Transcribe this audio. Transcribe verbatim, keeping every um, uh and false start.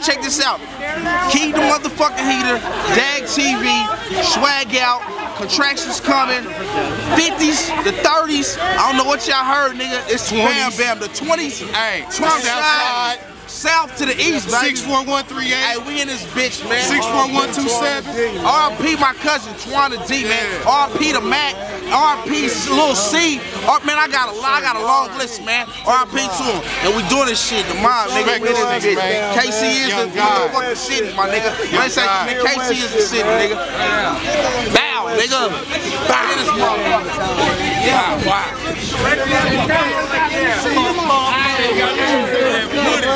Check this out. Keep the motherfucking heater, Dag T V, swag out, contractions coming, fifties, the thirties. I don't know what y'all heard, nigga. It's Bam Bam. The twenties, hey, Trump side, south to the east, baby. six one one three eight. Hey, we in this bitch, man. six one one two seven. R P my cousin, Twana D, man. R P to Mac. R P Lil C. Oh, man, I got a lot, I got a long list, man. R P to him. And we doing this shit. The mob, nigga. We in this bitch. K C is the motherfucking city, my nigga. When they say, man, K C is the city, nigga. Bow, nigga. Bow in this motherfucker. Yeah, wow.